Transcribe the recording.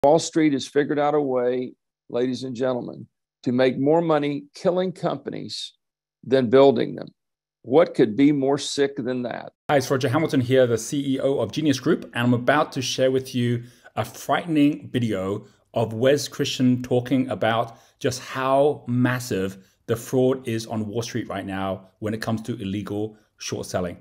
Wall Street has figured out a way, ladies and gentlemen, to make more money killing companies than building them. What could be more sick than that? Hi, it's Roger Hamilton here, the CEO of Genius Group, and I'm about to share with you a frightening video of Wes Christian talking about just how massive the fraud is on Wall Street right now when it comes to illegal short selling.